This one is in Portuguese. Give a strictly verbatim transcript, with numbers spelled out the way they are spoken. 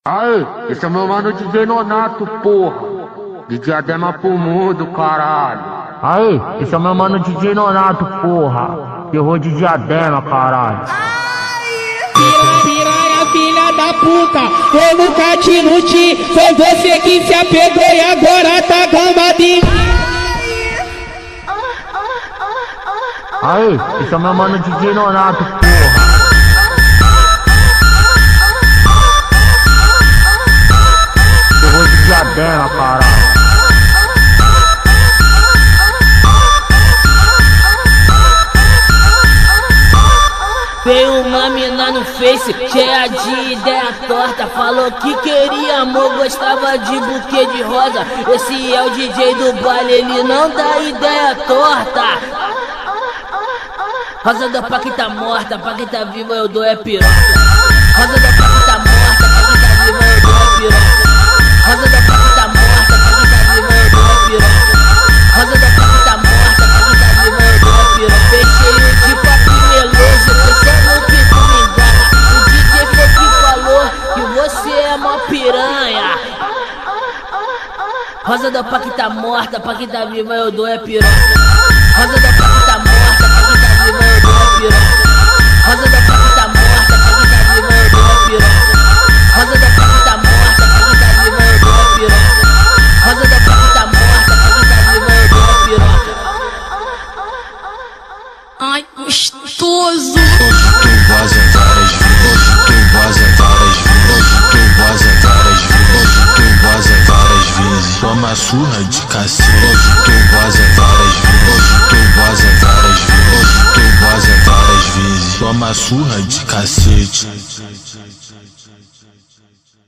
Aê, esse é o meu mano D J Nonato, porra. De Diadema pro mundo, caralho. Aê, esse é o meu mano D J Nonato, porra. Terror de Diadema, caralho. Piranha, filha da puta, eu nunca te iluti. Foi você que se apegou e agora tá gambadinho. Aê, esse é o meu mano D J Nonato, porra. Terror de Diadema, caralho. Veio uma mina no Face, cheia de ideia torta. Falou que queria amor, gostava de buquê de rosa. Esse é o D J do baile, ele não dá ideia torta. Rosa da pá que tá morta, pra quem tá viva eu dou é piroca. Rosa da pá que tá morta, pra quem tá viva eu dou é piroca. Rosa da pá que tá morta, pra quem tá viva eu dou é piroca. Rosa da pá que tá morta, pra quem tá viva eu dou é piroca. Fechei de papo meloso, pensando que tu me engana. O D J foi que falou que você é mó piranha. Rosa da pá que tá morta, pra quem tá viva eu dou é piroca. Rosa da pá que tá morta, pra quem tá viva eu dou é piroca. Rosa da pá que tá morta, pra quem tá viva eu dou é piroca. Rosa da pá que tá morta, pra quem tá viva eu dou é piroca. Rosa da pá que tá morta, pra quem tá viva eu dou é piroca. Ai, gostoso. Hoje tu vaza várias vezes, hoje tu vaza várias vezes, hoje tu vaza várias vezes, hoje tu vaza várias vezes. Toma surra de cacete, hoje tu vaza várias vezes, hoje tu vaza várias vezes, hoje tu vaza várias vezes. Toma surra de cacete.